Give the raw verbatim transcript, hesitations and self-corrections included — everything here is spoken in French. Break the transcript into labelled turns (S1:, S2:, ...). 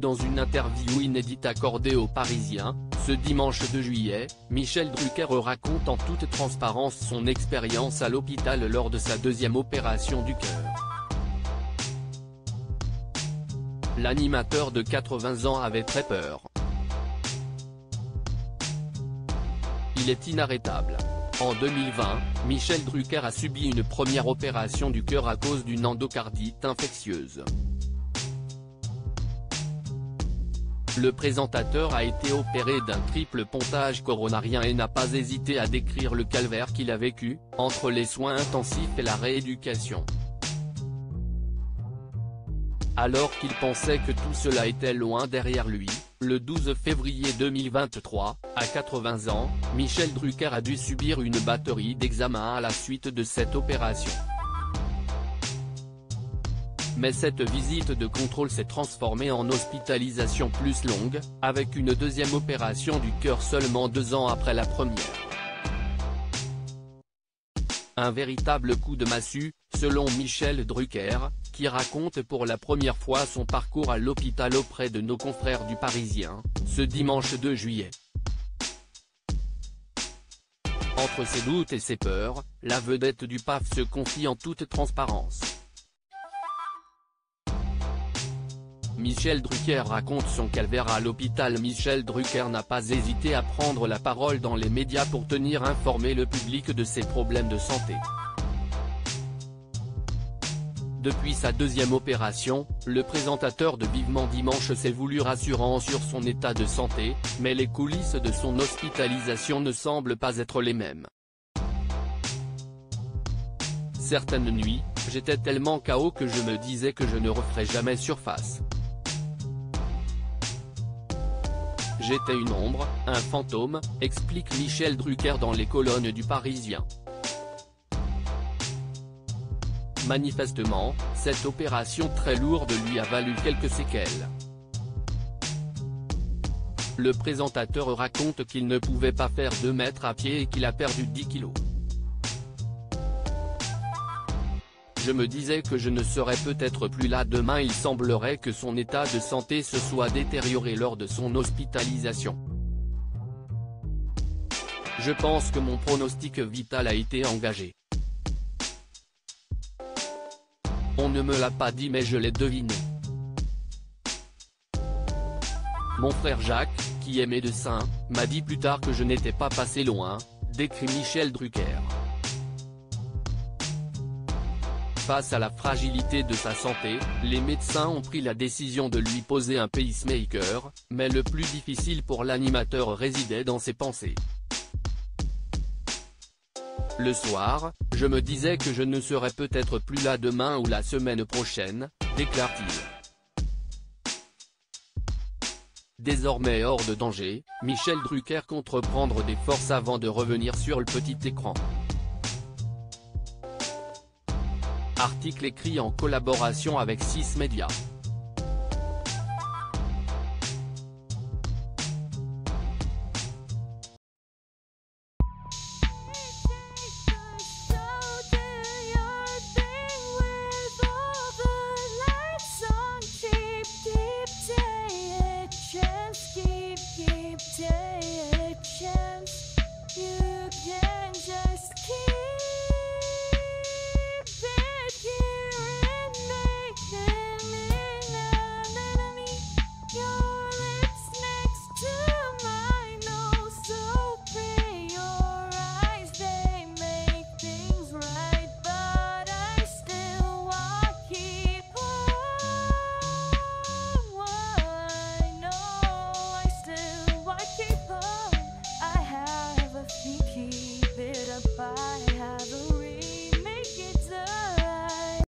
S1: Dans une interview inédite accordée aux Parisiens, ce dimanche deux juillet, Michel Drucker raconte en toute transparence son expérience à l'hôpital lors de sa deuxième opération du cœur. L'animateur de quatre-vingts ans avait très peur. Il est inarrêtable. En deux mille vingt, Michel Drucker a subi une première opération du cœur à cause d'une endocardite infectieuse. Le présentateur a été opéré d'un triple pontage coronarien et n'a pas hésité à décrire le calvaire qu'il a vécu, entre les soins intensifs et la rééducation. Alors qu'il pensait que tout cela était loin derrière lui, le douze février deux mille vingt-trois, à quatre-vingts ans, Michel Drucker a dû subir une batterie d'examens à la suite de cette opération. Mais cette visite de contrôle s'est transformée en hospitalisation plus longue, avec une deuxième opération du cœur seulement deux ans après la première. Un véritable coup de massue, selon Michel Drucker, qui raconte pour la première fois son parcours à l'hôpital auprès de nos confrères du Parisien, ce dimanche deux juillet. Entre ses doutes et ses peurs, la vedette du P A F se confie en toute transparence. Michel Drucker raconte son calvaire à l'hôpital. Michel Drucker n'a pas hésité à prendre la parole dans les médias pour tenir informé le public de ses problèmes de santé. Depuis sa deuxième opération, le présentateur de Vivement Dimanche s'est voulu rassurant sur son état de santé, mais les coulisses de son hospitalisation ne semblent pas être les mêmes. Certaines nuits, j'étais tellement K O que je me disais que je ne referais jamais surface. J'étais une ombre, un fantôme, explique Michel Drucker dans les colonnes du Parisien. Manifestement, cette opération très lourde lui a valu quelques séquelles. Le présentateur raconte qu'il ne pouvait pas faire deux mètres à pied et qu'il a perdu dix kilos. Je me disais que je ne serais peut-être plus là demain. Il semblerait que son état de santé se soit détérioré lors de son hospitalisation. Je pense que mon pronostic vital a été engagé. On ne me l'a pas dit mais je l'ai deviné. Mon frère Jacques, qui est médecin, m'a dit plus tard que je n'étais pas passé loin, décrit Michel Drucker. Face à la fragilité de sa santé, les médecins ont pris la décision de lui poser un pacemaker, mais le plus difficile pour l'animateur résidait dans ses pensées. Le soir, je me disais que je ne serais peut-être plus là demain ou la semaine prochaine, déclare-t-il. Désormais hors de danger, Michel Drucker compte reprendre des forces avant de revenir sur le petit écran. Article écrit en collaboration avec six médias.